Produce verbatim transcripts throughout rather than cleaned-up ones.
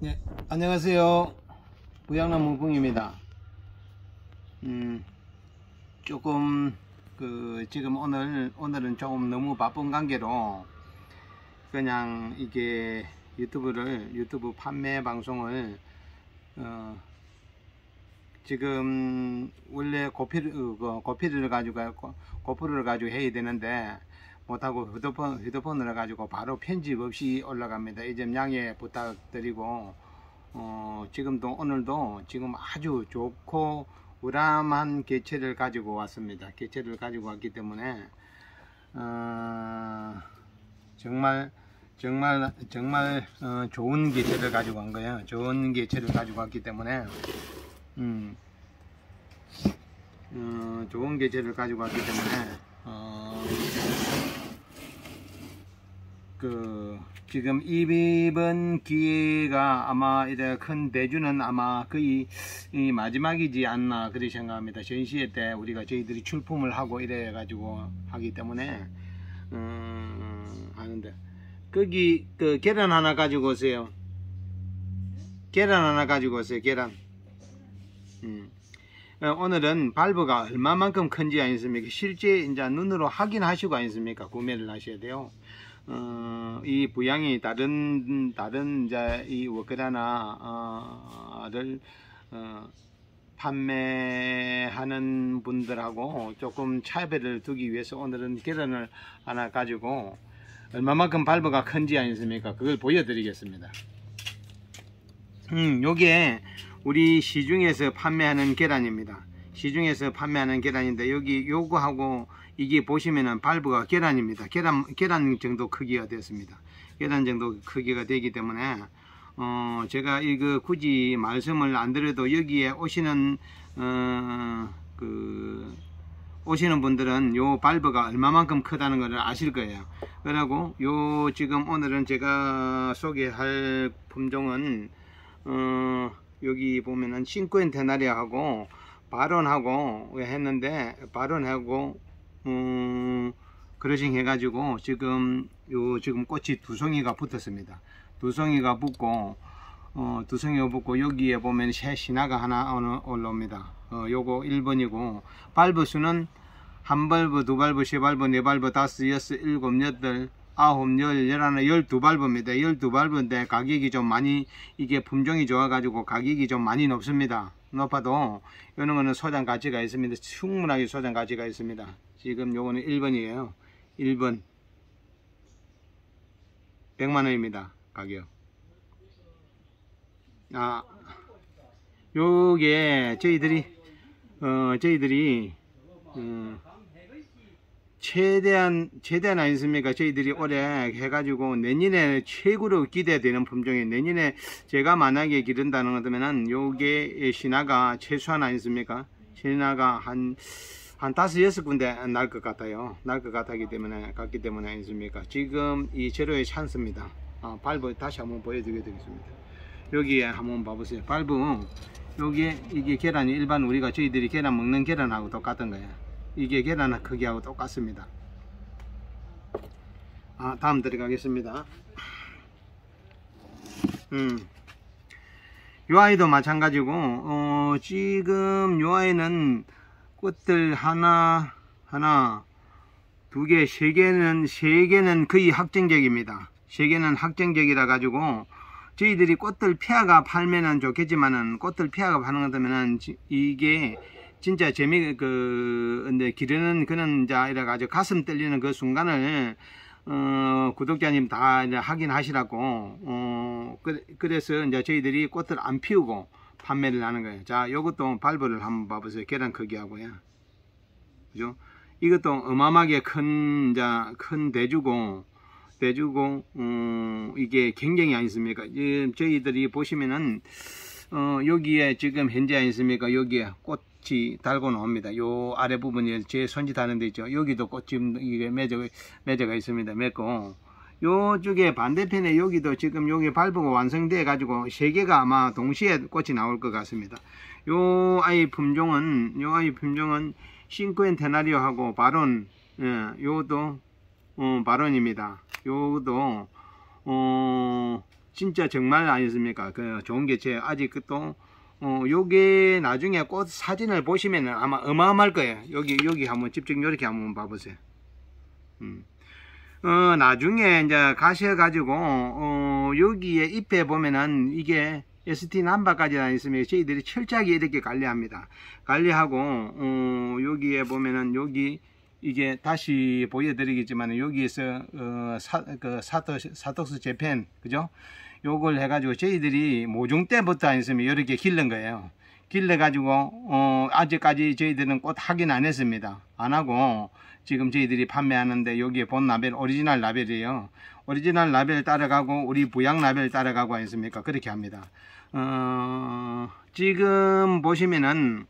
네, 안녕하세요. 부양나무 붕입니다. 음, 조금 그 지금 오늘 오늘은 조금 너무 바쁜 관계로 그냥 이게 유튜브를 유튜브 판매 방송을 어, 지금 원래 고피를 고피를 가지고 고프로를 가지고 해야 되는데 못하고 휴대폰, 휴대폰을 가지고 바로 편집 없이 올라갑니다. 이 점 양해 부탁드리고, 어, 지금도 오늘도 지금 아주 좋고 우람한 개체를 가지고 왔습니다. 개체를 가지고 왔기 때문에 어, 정말 정말 정말 어, 좋은 개체를 가지고 온 거예요. 좋은 개체를 가지고 왔기 때문에 음, 어, 좋은 개체를 가지고 왔기 때문에 어, 그 지금 이번 기회가 아마 이제 큰 대주는 아마 거의 이 마지막이지 않나 그렇게 생각합니다. 전시회 때 우리가 저희들이 출품을 하고 이래 가지고 하기 때문에 음, 하는데 거기 그 계란 하나 가지고 오세요. 계란 하나 가지고 오세요. 계란. 음. 오늘은 발브가 얼마만큼 큰지 아니습니까? 실제 이제 눈으로 확인하시고 아니습니까? 구매를 하셔야 돼요. 어, 이 부양이 다른 다른 이제 이 워크라나를 어, 판매하는 분들하고 조금 차별을 두기 위해서 오늘은 계란을 하나 가지고 얼마만큼 발브가 큰지 아니습니까? 그걸 보여드리겠습니다. 음, 요게 우리 시중에서 판매하는 계란입니다. 시중에서 판매하는 계란인데 여기 요거하고 이게 보시면은 발브가 계란입니다. 계란 계란 정도 크기가 됐습니다. 계란 정도 크기가 되기 때문에 어 제가 이거 굳이 말씀을 안 드려도 여기에 오시는 어 그 오시는 분들은 요 발브가 얼마만큼 크다는 것을 아실 거예요. 그리고 요 지금 오늘은 제가 소개할 품종은 어 여기 보면은 싱크엔 테나리아하고 바론하고 했는데 바론하고 음, 그러싱 해가지고 지금 요 지금 꽃이 두 송이가 붙었습니다. 두 송이가 붙고 어, 두 송이가 붙고 여기에 보면 새 신화가 하나 올라옵니다. 어, 요거 일 번이고 발브 수는 한 발브, 두 발브, 세 발브, 네 발브, 다섯, 여섯, 일곱, 여덟, 아홉, 열, 열하나, 열두 발브입니다. 열두 발브인데 가격이 좀 많이 이게 품종이 좋아가지고 가격이 좀 많이 높습니다. 높아도 이런 거는 소장 가치가 있습니다. 충분하게 소장 가치가 있습니다. 지금 요거는 일 번이에요. 일 번 백만 원입니다. 가격. 아, 요게 저희들이 어 저희들이 음, 최대한 최대한 아니습니까? 저희들이 올해 해가지고 내년에 최고로 기대되는 품종이 내년에 제가 만약에 기른다는 거면은 요게 신화가 최소한 아니습니까? 신화가 한 한 다섯 여섯 군데 날 것 같아요. 날 것 같기 때문에 같기 때문에 아니습니까? 지금 이 재료의 찬스입니다. 아, 발브 다시 한번 보여드리겠습니다. 여기에 한번 봐보세요. 발브 여기에 이게 계란이 일반 우리가 저희들이 계란 먹는 계란하고 똑같은 거예요. 이게 계란 크기하고 똑같습니다. 아, 다음 들어가겠습니다. 음, 요 아이도 마찬가지고 어, 지금 요 아이는 꽃들 하나 하나 두 개, 세 개는 세 개는 거의 확정적입니다. 세 개는 확정적이라 가지고 저희들이 꽃들 피아가 팔면은 좋겠지만은 꽃들 피아가 파는 것 같으면은 이게 진짜 재미 그 근데 기르는 그는 자 이래 가지고 가슴 떨리는 그 순간을 어 구독자님 다 이제 확인하시라고 어 그래서 이제 저희들이 꽃들 안 피우고 판매를 하는 거예요. 자, 요것도 발브를 한번 봐보세요. 계란 크기하고요. 그죠? 이것도 어마어마하게 큰 이제 큰 대주고 대주고 어 이게 굉장히 아니습니까? 저희들이 보시면은 어 여기에 지금 현재 아니습니까? 여기에 꽃이 달고 나옵니다. 요 아래 부분이 제 손짓 하는 데 있죠. 여기도 꽃이 이게 맺어 맺어가 있습니다. 맺고 요쪽에 반대편에 여기도 지금 여기 발브가 완성돼 가지고 세 개가 아마 동시에 꽃이 나올 것 같습니다. 요 아이 품종은 요 아이 품종은 싱크엔 테나리오하고 바론 예, 요도 어, 바론입니다. 요도 어, 진짜 정말 아니습니까? 그 좋은 개체 아직 또 어, 요게 나중에 꽃 사진을 보시면은 아마 어마어마할 거예요. 여기 여기 한번 집중 이렇게 한번 봐보세요. 음. 어, 나중에 이제 가셔가지고 어, 여기에 잎에 보면은 이게 에스티 남바까지 다 있으면 저희들이 철저하게 이렇게 관리합니다. 관리하고 어, 여기에 보면은 여기 이게 다시 보여드리겠지만 여기에서 어, 사, 그 사토, 사톡스 재팬 그죠? 요걸 해가지고 저희들이 모종 때부터 아니으면 이렇게 길른 거예요. 길러가지고 어, 아직까지 저희들은 꽃 확인 안 했습니다. 안 하고 지금 저희들이 판매하는데 여기에 본 라벨 오리지널 라벨이에요. 오리지널 라벨 따라가고 우리 부양 라벨 따라가고 아니습니까? 그렇게 합니다. 어, 지금 보시면은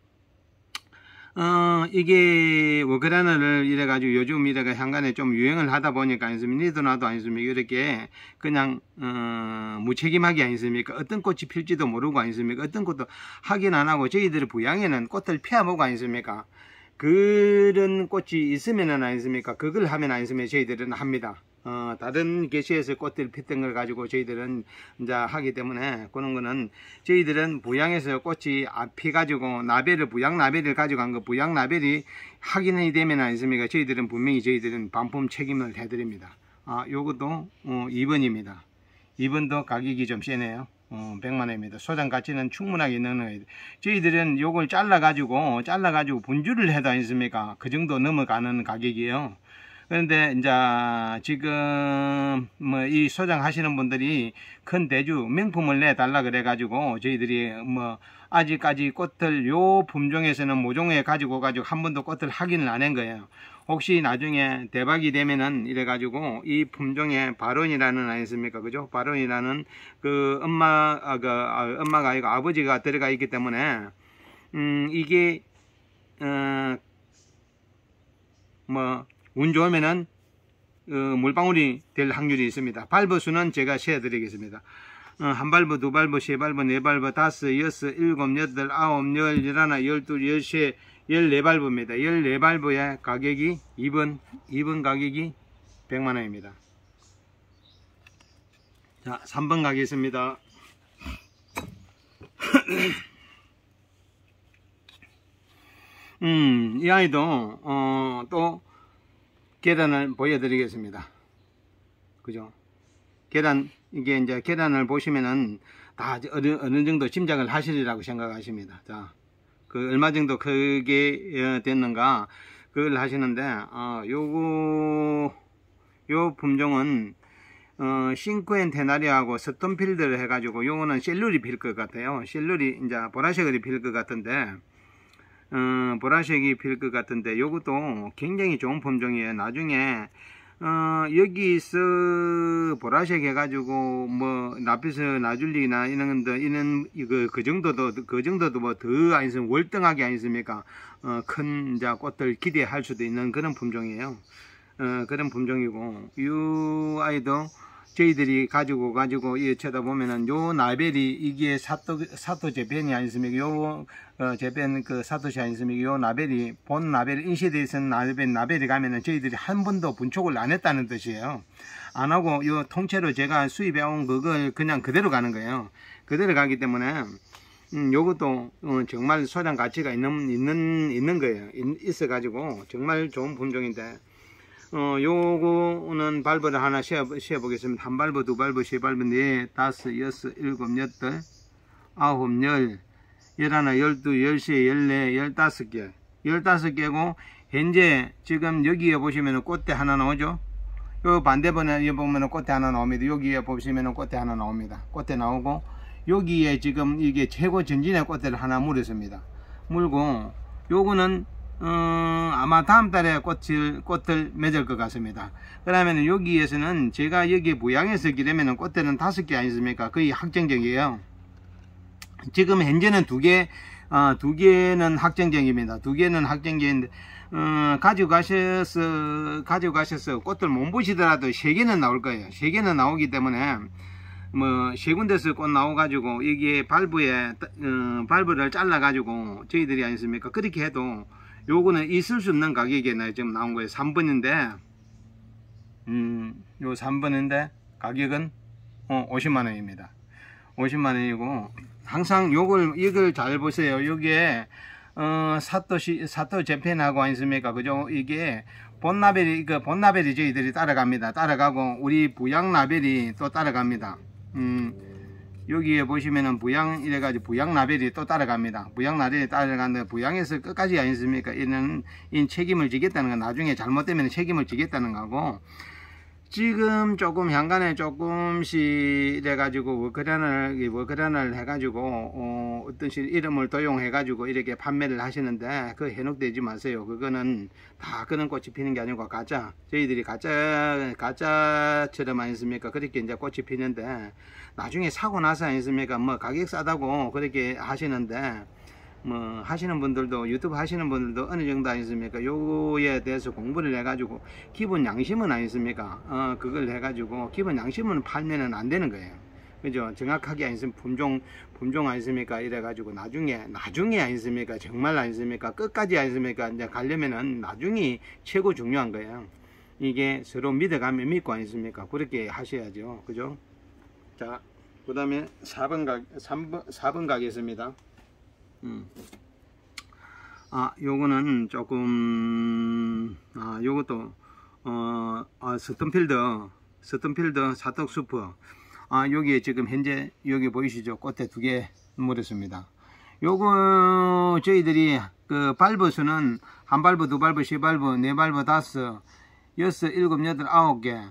어, 이게 워크라너를 이래가지고 요즘 이래가 향간에 좀 유행을 하다 보니까 아니습니까? 니도 나도 아니습니까? 이렇게 그냥, 어, 무책임하게 아니습니까? 어떤 꽃이 필지도 모르고 아니습니까? 어떤 꽃도 확인 안 하고 저희들 부양에는 꽃을 피워보고 아니습니까? 그런 꽃이 있으면은 아니습니까? 그걸 하면 아니습니까? 저희들은 합니다. 어, 다른 개시에서 꽃들 피던 걸 가지고 저희들은 이제 하기 때문에 그런 거는 저희들은 부양에서 꽃이 피가지고 나벨을 부양 나벨을 가지고 간 거 부양 나벨이 확인이 되면 아니습니까? 저희들은 분명히 저희들은 반품 책임을 해드립니다. 아, 요것도 어, 이 번입니다. 이 번도 가격이 좀 세네요. 어, 백만 원입니다. 소장 가치는 충분하게 있는 거예요. 저희들은 요걸 잘라 가지고 잘라 가지고 분주를 해도 아니습니까? 그 정도 넘어가는 가격이에요. 그런데 이제 지금 뭐 이 소장하시는 분들이 큰 대주 명품을 내달라 그래 가지고 저희들이 뭐 아직까지 꽃들 요 품종에서는 모종에 가지고 가지고 한 번도 꽃을 확인을 안 한 거예요. 혹시 나중에 대박이 되면은 이래 가지고 이 품종에 바론이라는 아니습니까? 그죠? 바론이라는 그 엄마 아, 그 아, 엄마가 아니고 아버지가 들어가 있기 때문에 음 이게 어 뭐 운 좋으면은 어, 물방울이 될 확률이 있습니다. 발버수는 제가 세어드리겠습니다. 어, 한 발버, 두 발버, 세 발버, 네 발버, 다섯, 여섯, 일곱, 여덟, 아홉, 열, 열하나, 열둘, 열세, 열네 발버입니다. 열네 발버의 가격이 이 번, 이 번 가격이 백만 원입니다. 자, 삼 번 가겠습니다. 음, 이 아이도 어, 또 계단을 보여드리겠습니다. 그죠? 계단, 이게 이제 계단을 보시면은 다 어느, 어느 정도 짐작을 하시리라고 생각하십니다. 자, 그 얼마 정도 크게 됐는가, 그걸 하시는데, 어, 요거, 요 품종은, 어, 싱크앤 테나리아하고 스톤필드를 해가지고, 요거는 셀룰이 필 것 같아요. 셀룰이, 이제 보라색이 필 것 같은데, 어, 보라색이 필 것 같은데 요것도 굉장히 좋은 품종이에요. 나중에 어, 여기서 보라색 해가지고 뭐 나피스 나줄리나 이런 거 이런 이거 그 정도도 그 정도도 뭐 더 아니면 월등하게 아니습니까? 어, 큰 이제 꽃들 기대할 수도 있는 그런 품종이에요. 어, 그런 품종이고 이 아이도 저희들이 가지고 가지고 이 쳐다보면은 요 나벨이 이게 사토 사토 재팬이 아니습니까? 요 어, 재팬 그 사토시 아니습니까? 요 나벨이 본 나벨 인쇄되어 있는 나벨 나벨이 가면은 저희들이 한 번도 분촉을 안 했다는 뜻이에요. 안 하고 요 통째로 제가 수입해 온 그걸 그냥 그대로 가는 거예요. 그대로 가기 때문에 음, 요것도 어, 정말 소장 가치가 있는 있는 있는 거예요. 있어 가지고 정말 좋은 품종인데. 어, 요거는 발버를 하나 세어, 세어 보겠습니다. 한 발버, 두 발버, 세 발버, 네, 다섯, 여섯, 일곱, 여덟, 아홉, 열, 열하나, 열두, 열세, 열네, 열다섯 개. 열다섯 개고, 현재 지금 여기에 보시면은 꽃대 하나 나오죠? 요 반대번에 보면은 꽃대 하나 나옵니다. 여기에 보시면은 꽃대 하나 나옵니다. 꽃대 나오고, 여기에 지금 이게 최고 전진의 꽃대를 하나 물었습니다. 물고, 요거는 어, 아마 다음 달에 꽃을, 꽃을 맺을 것 같습니다. 그러면 여기에서는 제가 여기 부양에서 기르면 꽃들은 다섯 개 아니습니까? 거의 확정적이에요. 지금 현재는 두 개, 어, 두 개는 확정적입니다. 두 개는 확정적인데, 어, 가지고 가셔서, 가지고 가셔서 꽃들 못 보시더라도 세 개는 나올 거예요. 세 개는 나오기 때문에, 뭐, 세 군데서 꽃 나와가지고, 이게 발부에, 어, 발부를 잘라가지고, 저희들이 아니습니까? 그렇게 해도, 요거는 있을 수 없는 가격에 지금 나온 거예요. 삼 번인데, 음, 요 삼 번인데, 가격은, 어, 오십만 원입니다. 오십만 원이고, 항상 요걸, 이걸 잘 보세요. 여기에, 어, 사토시, 사토 재팬하고 아니습니까? 그죠? 이게, 본라벨이, 그, 본라벨이 저희들이 따라갑니다. 따라가고, 우리 부양라벨이 또 따라갑니다. 음, 여기에 보시면은 부양, 이래가지고 부양라벨이 또 따라갑니다. 부양라벨이 따라가는데, 부양에서 끝까지 아니습니까? 이는, 이 책임을 지겠다는 건 나중에 잘못되면 책임을 지겠다는 거고, 지금 조금 현관에 조금씩 이래가지고 워크런을 워크런을 해가지고 어, 어떤 식 이름을 도용해가지고 이렇게 판매를 하시는데 그 해놓되지 마세요. 그거는 다 그런 꽃이 피는 게 아니고 가짜. 저희들이 가짜 가짜처럼 아니습니까? 그렇게 이제 꽃이 피는데 나중에 사고 나서 아니습니까? 뭐 가격 싸다고 그렇게 하시는데. 뭐 하시는 분들도 유튜브 하시는 분들도 어느 정도 아니습니까? 요거에 대해서 공부를 해가지고 기본 양심은 아니습니까? 어 그걸 해가지고 기본 양심은 팔면은 안 되는 거예요. 그죠? 정확하게 아니습니까? 품종 품종 아니습니까? 이래가지고 나중에 나중에 아니습니까? 정말 아니습니까? 끝까지 아니습니까? 이제 가려면은 나중이 최고 중요한 거예요. 이게 서로 믿어가면 믿고 아니습니까? 그렇게 하셔야죠. 그죠? 자, 그 다음에 사 번 가 삼 번 사 번 가겠습니다. 음. 아, 요거는 조금, 아, 요것도, 어, 아, 스톤필드, 스톤필드 사떡수프. 아, 여기에 지금 현재, 여기 보이시죠? 꽃대 두 개 물었습니다. 요거, 저희들이, 그, 발버수는, 한 발버, 두 발버, 세 발버, 네 발버, 다섯, 여섯, 일곱, 여덟, 아홉 개,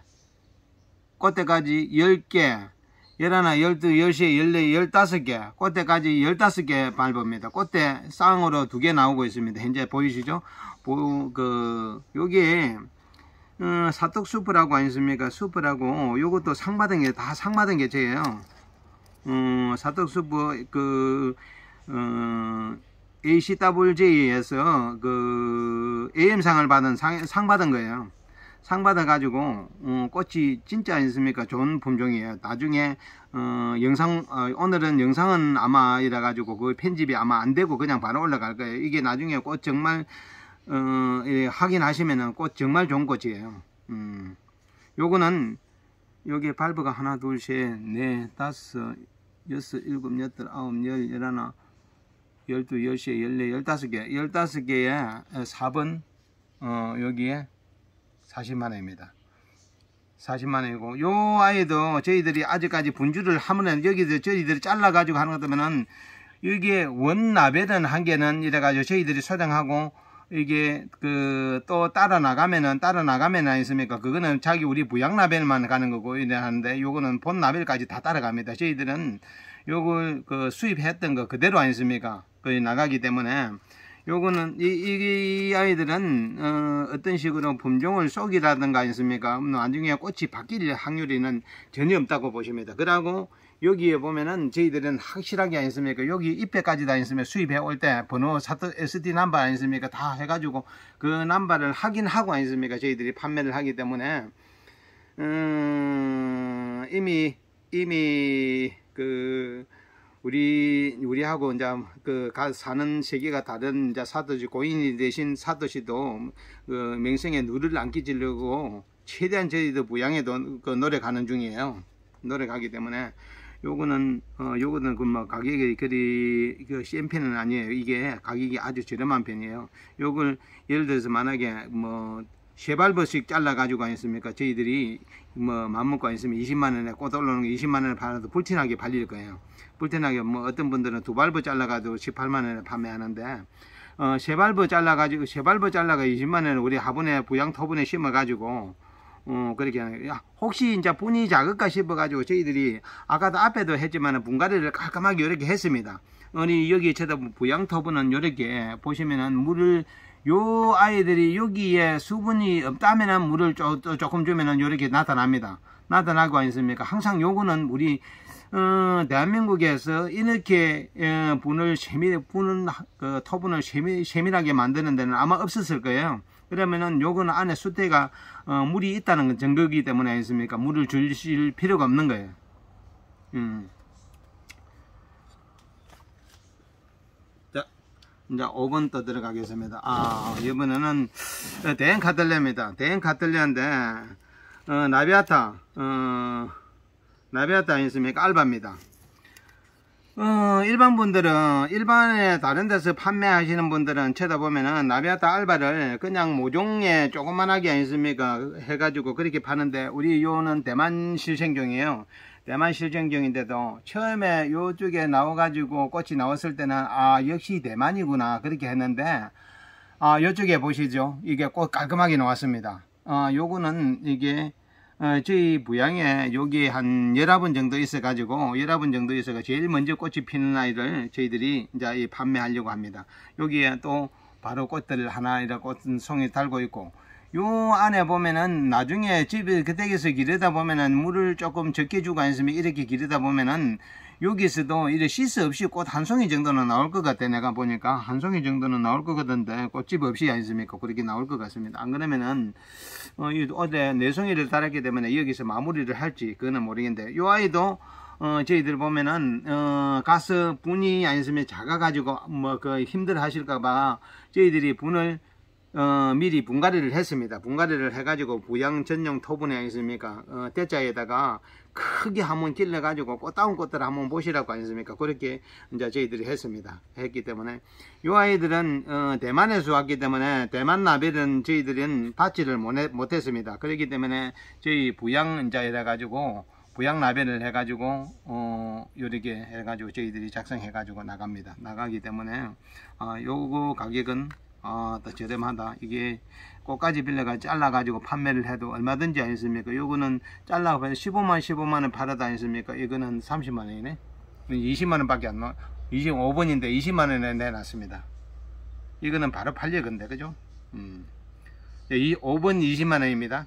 꽃대까지 열 개, 열하나, 열두, 열세, 열네, 열다섯 개, 꽃대까지 열다섯 개 밟습니다. 꽃대 쌍으로 두 개 나오고 있습니다. 현재 보이시죠? 보, 그, 요게, 어, 사떡 수프라고 아니습니까? 수프라고, 요것도 상 받은 게, 다 상 받은 게 저예요. 어, 사떡 수프, 그, 어, 에이씨더블유제이에서 그, 에이엠상을 받은, 상, 상 받은 거예요. 상 받아가지고 어, 꽃이 진짜 아니습니까? 좋은 품종이에요. 나중에 어, 영상 어, 오늘은 영상은 아마 이래가지고 그 편집이 아마 안되고 그냥 바로 올라갈 거예요. 이게 나중에 꽃 정말 어, 예, 확인하시면은 꽃 정말 좋은 꽃이에요. 음, 요거는 여기에 발브가 하나 둘셋넷 다섯 여섯 일곱 여덟 아홉 열 열하나 열두 열세 열네 열다섯 개 열다섯 개에 사 번 어, 여기에 사십만 원입니다. 사십만 원이고, 요 아이도 저희들이 아직까지 분주를 하면, 여기서 저희들이 잘라가지고 하는 것 때문에는, 여기에 원라벨은 한 개는 이래가지고 저희들이 소장하고, 이게, 그, 또 따라 나가면은, 따라 나가면 아니습니까? 그거는 자기 우리 부양라벨만 가는 거고, 이래 하는데, 요거는 본라벨까지 다 따라갑니다. 저희들은 요걸 그 수입했던 거 그대로 아니습니까? 거의 나가기 때문에, 요거는 이, 이 아이들은 어, 어떤 식으로 품종을 쏘기라든가 아니습니까? 나중에 꽃이 바뀔 확률이는 전혀 없다고 보십니다. 그러고 여기에 보면은 저희들은 확실하게 아니습니까? 여기 잎에까지 다 있으면 수입해 올 때 번호 에스디 넘버 아니습니까? 다 해가지고 그 넘버를 확인하고 아니습니까? 저희들이 판매를 하기 때문에 음, 이미 이미 그 우리, 우리하고, 이제, 그, 가, 사는 세계가 다른, 이제, 사도시, 고인이 되신 사도시도, 그, 명성에 누를 안 끼치려고, 최대한 저희도 부양에도, 그, 노력하는 중이에요. 노력하기 때문에, 요거는, 어, 요거는, 그, 뭐, 가격이 그리, 그, 센 편은 아니에요. 이게 가격이 아주 저렴한 편이에요. 요걸, 예를 들어서, 만약에, 뭐, 세 발버씩 잘라가지고 아니습니까? 저희들이, 뭐, 맘먹고 아니으면 이십만 원에 꽃 올라오는 게 이십만 원에 팔아도 불티나게 팔릴 거예요. 불티나게, 뭐, 어떤 분들은 두 발버 잘라가지고 십팔만 원에 판매하는데, 어, 세 발버 잘라가지고, 세 발버 잘라가 이십만 원을 우리 화분에, 부양 토분에 심어가지고, 어, 그렇게 하는 거예요. 야, 혹시 이제 분이 작을까 싶어가지고 저희들이, 아까도 앞에도 했지만 분갈이를 깔끔하게 이렇게 했습니다. 아니, 여기 쳐다보면 부양 토분은 이렇게 보시면은 물을, 요 아이들이 여기에 수분이 없다면은 물을 조, 조금 주면은 이렇게 나타납니다. 나타나고 아니습니까? 항상 요거는 우리, 어, 대한민국에서 이렇게, 어, 분을 세밀, 분은, 그, 토분을 세밀, 세밀하게 만드는 데는 아마 없었을 거예요. 그러면은 요거는 안에 수태가, 어, 물이 있다는 건 증거이기 때문에 아니습니까? 물을 주실 필요가 없는 거예요. 음. 자, 이제 오 번 또 들어가겠습니다. 아, 이번에는 대형 카틀레입니다. 대형 카틀레인데, 어, 나비아타, 어, 나베아타 아니습니까? 알바입니다. 어, 일반 분들은, 일반에 다른 데서 판매하시는 분들은 쳐다보면은 나베아타 알바를 그냥 모종에 조그만하게 아니습니까? 해가지고 그렇게 파는데, 우리 요는 대만 실생종이에요. 대만 실생종인데도 처음에 요쪽에 나와가지고 꽃이 나왔을 때는, 아, 역시 대만이구나. 그렇게 했는데, 아, 요쪽에 보시죠. 이게 꽃 깔끔하게 나왔습니다. 어, 요거는 이게, 어, 저희 부양에 여기 한 열아 번 정도 있어 가지고 열아 번 정도 있어가 제일 먼저 꽃이 피는 아이를 저희들이 이제 판매하려고 합니다. 여기에 또 바로 꽃들 하나 이렇게 꽃송이 달고 있고, 요 안에 보면은 나중에 집에 그댁에서 기르다 보면은 물을 조금 적게 주고 않으면 이렇게 기르다 보면은 여기서도 이렇게 시스 없이 꽃 한 송이 정도는 나올 것 같아. 내가 보니까 한 송이 정도는 나올 것 같은데 꽃집 없이 아니습니까? 그렇게 나올 것 같습니다. 안 그러면은 어, 어제 네 송이를 달았기 때문에 여기서 마무리를 할지 그거는 모르겠는데, 요 아이도 어, 저희들 보면은 어, 가스 분이 아니으면 작아가지고 뭐 그 힘들어 하실까봐 저희들이 분을 어, 미리 분갈이를 했습니다. 분갈이를 해가지고 부양 전용 토분에 아니습니까? 어, 대자에다가 크게 한번 길러가지고 꽃다운 꽃들 한번 보시라고 아니습니까? 그렇게 이제 저희들이 했습니다. 했기 때문에 이 아이들은 어, 대만에서 왔기 때문에 대만 나벨은 저희들은 받지를 못했습니다. 그렇기 때문에 저희 부양 이제 해가지고 부양 나벨을 해가지고 어, 요렇게 해가지고 저희들이 작성해가지고 나갑니다. 나가기 때문에 어, 요거 가격은 아, 더 저렴하다. 이게 꽃까지 빌려가 잘라가지고 판매를 해도 얼마든지 아니습니까? 요거는 잘라서 십오만, 십오만 원 팔아도 아니습니까? 이거는 삼십만 원이네. 이십만 원 밖에 안 나와. 이십오 번인데 이십만 원에 내놨습니다. 이거는 바로 팔려, 근데, 그죠? 음. 이 오 번 이십만 원입니다.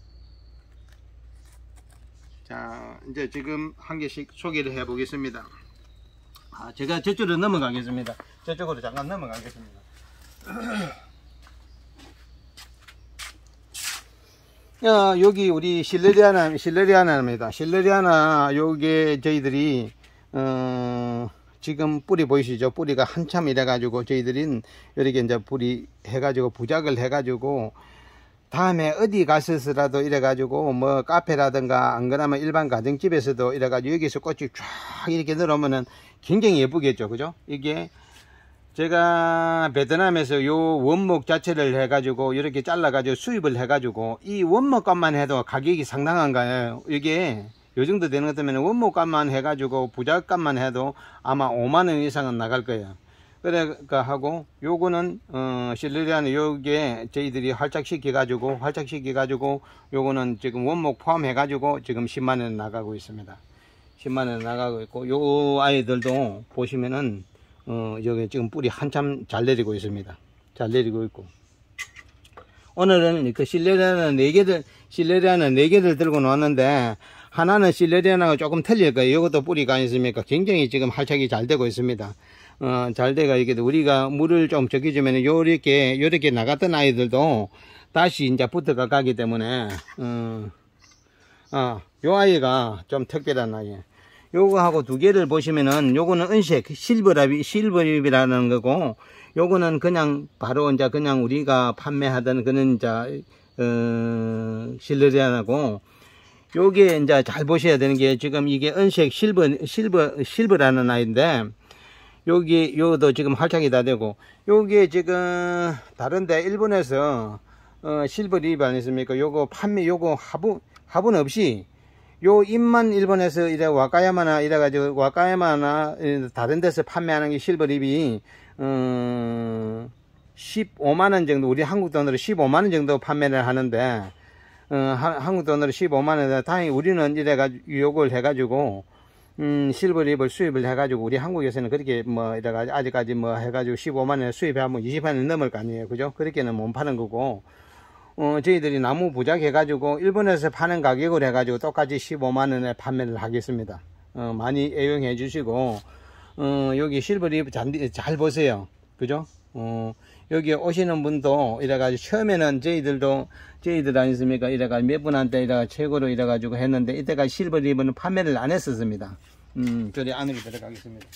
자, 이제 지금 한 개씩 소개를 해 보겠습니다. 아, 제가 저쪽으로 넘어가겠습니다. 저쪽으로 잠깐 넘어가겠습니다. 어, 여기 우리 실레리아나, 실레리아나입니다. 실레리아나, 요게 저희들이, 어, 지금 뿌리 보이시죠? 뿌리가 한참 이래가지고 저희들은 이렇게 이제 뿌리 해가지고 부작을 해가지고 다음에 어디 가서서라도 이래가지고 뭐 카페라든가 안 그러면 일반 가정집에서도 이래가지고 여기서 꽃이 쫙 이렇게 늘어오면은 굉장히 예쁘겠죠. 그죠? 이게 제가 베트남에서 요 원목 자체를 해가지고 이렇게 잘라가지고 수입을 해가지고 이 원목값만 해도 가격이 상당한 거예요. 이게 요 정도 되는 것 때문에 원목값만 해가지고 부작값만 해도 아마 오만 원 이상은 나갈 거예요. 그래가 하고 요거는 어 실레리아는 요게 저희들이 활착시켜 가지고 활착시켜 가지고 요거는 지금 원목 포함해 가지고 지금 십만 원 나가고 있습니다. 십만 원 나가고 있고, 요 아이들도 보시면은 어, 여기 지금 뿌리 한참 잘 내리고 있습니다. 잘 내리고 있고. 오늘은 그 실레리아는 네 개들, 실레리아는 네 개를 들고 나왔는데, 하나는 실레리아나가 조금 틀릴 거예요. 이것도 뿌리가 아니습니까? 굉장히 지금 활착이 잘 되고 있습니다. 어, 잘 돼가 이게 우리가 물을 좀 적게 주면 요렇게, 요렇게 나갔던 아이들도 다시 이제 붙어가 가기 때문에, 어, 어, 요 아이가 좀 특별한 아이예요. 요거하고 두 개를 보시면은 요거는 은색 실버랍이 실버립이라는 거고, 요거는 그냥 바로 이제 그냥 우리가 판매하던 그런 이제 어 실레리아나고, 요게 이제 잘 보셔야 되는 게 지금 이게 은색 실버 실버 실버라는 아이인데, 여기 요도 지금 활착이 다 되고, 요게 지금 다른데 일본에서 어 실버립 아니습니까? 요거 판매 요거 화분 화분 없이 요 잎만 일본에서 이래 와카야마나 이래가지고 와카야마나 다른 데서 판매하는 게 실버립이 어 십오만 원 정도, 우리 한국 돈으로 십오만 원 정도 판매를 하는데, 어 한국 돈으로 십오만 원, 다행히 우리는 이래가지고 요걸 해가지고 음 실버립을 수입을 해가지고 우리 한국에서는 그렇게 뭐 이래가지고 아직까지 뭐 해가지고 십오만 원에 수입하면 이십만 원 넘을 거 아니에요. 그죠? 그렇게는 못 파는 거고, 어, 저희들이 나무 부작 해가지고 일본에서 파는 가격을 해가지고 똑같이 십오만 원에 판매를 하겠습니다. 어, 많이 애용해 주시고, 어, 여기 실버립 잘, 잘 보세요. 그죠? 어, 여기 오시는 분도 이래가지고 처음에는 저희들도 저희들 아니습니까? 이래가지고 몇 분한테 이래가 최고로 이래가지고 했는데, 이때까지 실버립은 판매를 안 했었습니다. 음, 저리 안으로 들어가겠습니다.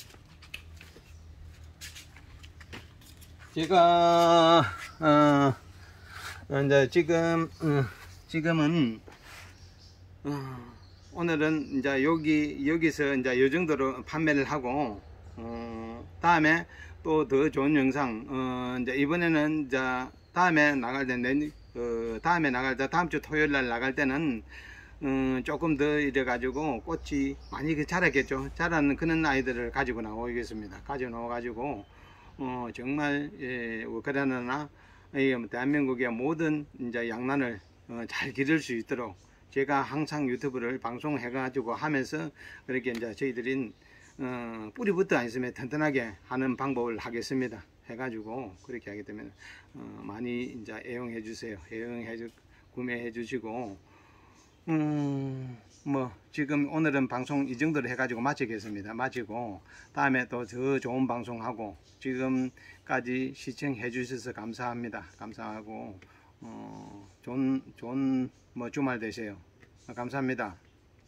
제가, 어, 이제 지금 어, 지금은 어, 오늘은 이제 여기 여기서 이제 이 정도로 판매를 하고 어, 다음에 또 더 좋은 영상 어, 이제 이번에는 이제 다음에 나갈 때 내, 어, 다음에 나갈 때 다음 주 토요일 날 나갈 때는 음, 조금 더 이래 가지고 꽃이 많이 자랐겠죠. 자라는 그런 아이들을 가지고 나오겠습니다. 가지고 나와 가지고 어, 정말 예, 우크라이나나 대한민국의 모든 이제 양란을 어, 잘 기를 수 있도록 제가 항상 유튜브를 방송해 가지고 하면서 그렇게 이제 저희들인 어, 뿌리부터 안 있으면 튼튼하게 하는 방법을 하겠습니다. 해가지고 그렇게 하기 때문에 어, 많이 이제 애용해 주세요. 애용해 주 구매해 주시고 음, 뭐 지금 오늘은 방송 이 정도로 해가지고 마치겠습니다. 마치고 다음에 또 더 좋은 방송하고 지금까지 시청해 주셔서 감사합니다. 감사하고 어, 좋은 좋은 뭐 주말 되세요. 감사합니다.